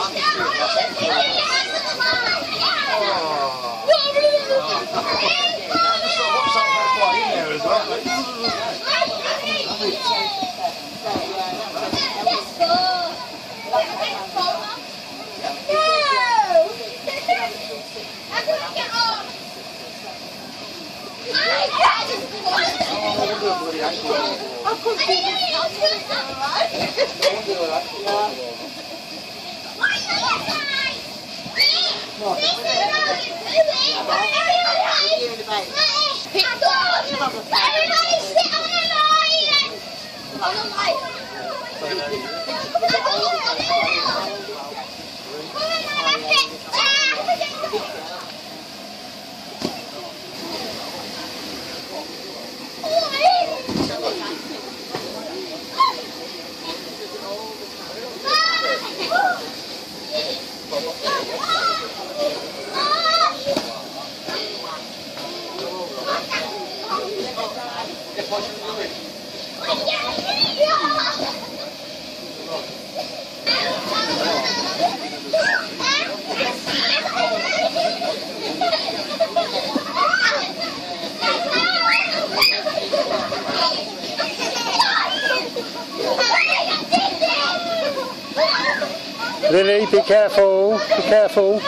Lily, be careful, be careful.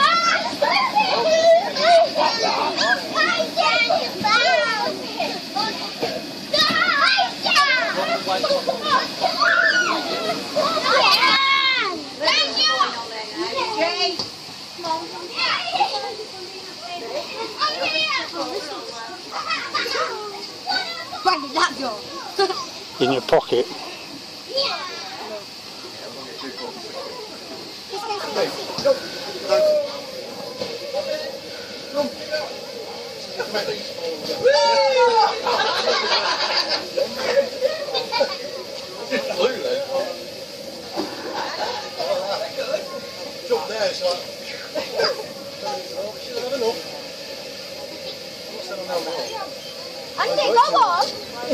Where did that go? In your pocket. Andy, go on!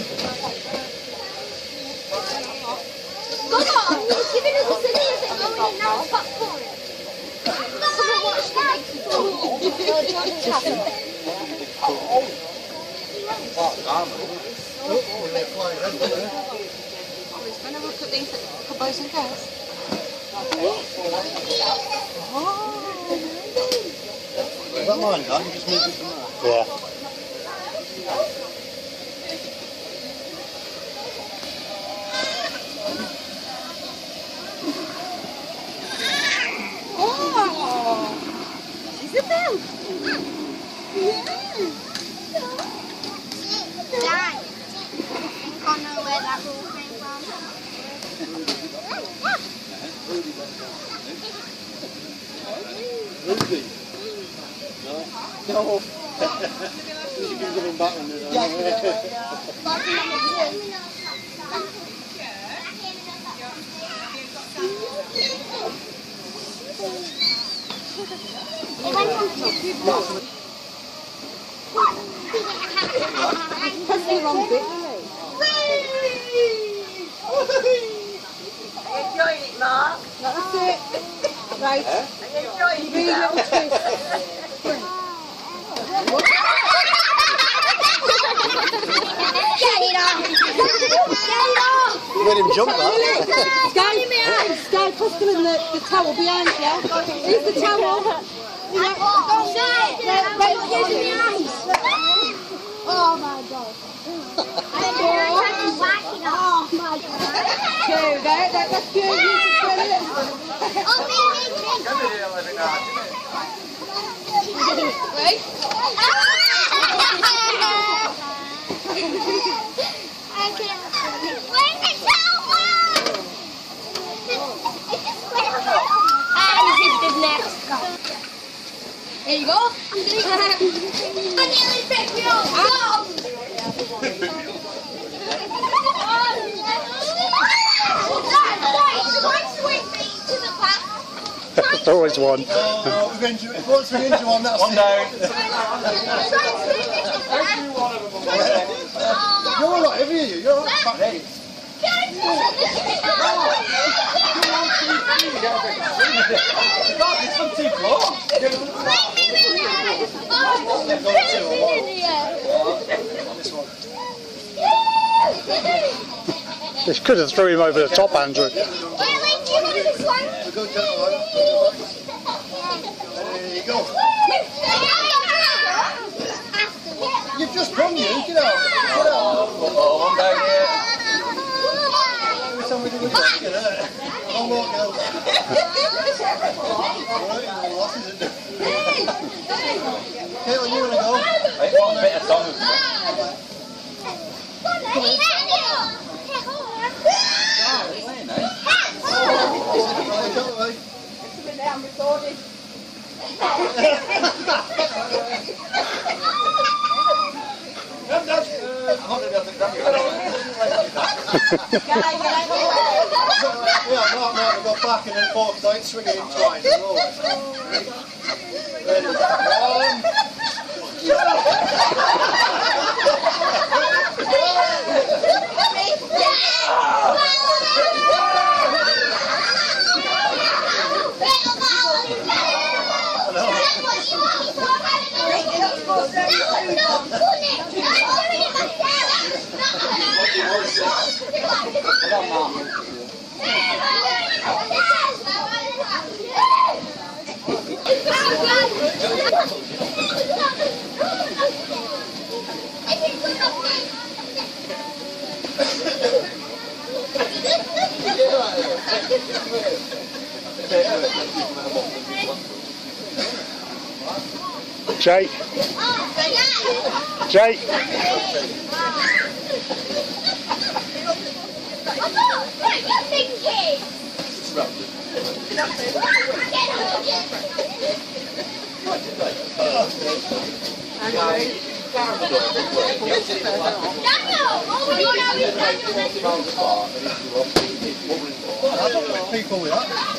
Go on! He's giving us a signal that going in now it's popcorn. Someone watch the next one. When I look at these boys and girls. Is that mine, Dan? You just moved it from there? Yeah. Isabel! Dad, I think I know where that ball came from. Ruby? No. She gives him back when there's Press the wrong bit. Are you enjoying it, Mark? That's it. Right. Are you enjoying Really yourself? little twist. Get it off! Get it off! You made him jump that. Sky, toss them in the towel behind you. Use the towel. Right, look, using the eyes. Oh my god. Oh my god. Two, that's good. Right? Where's the towel? And this is next. There you go. I nearly picked me up. There's always one. Once we injure one, that's one down. You're all right, every you. You're all right. Back eight. Go on, 2, 3. This could have threw him over the top, Andrew. There you go. You've just done you. Get out. Get out. One down here. Every time we do a back, you know. One more girl. Caitlin, you want to go? I want a bit of tongue. I'm recording. Yeah, no, go back and then fork out, swing it in twice. Ready? Jake. Jake. I don't know people with that.